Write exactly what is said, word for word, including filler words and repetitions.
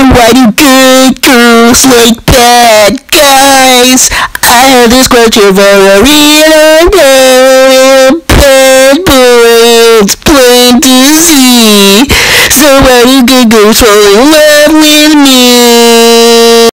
why do good girls like bad guys? I have this question for a real man. Bad boy, it's plain to see. So why do good girls fall in love with me?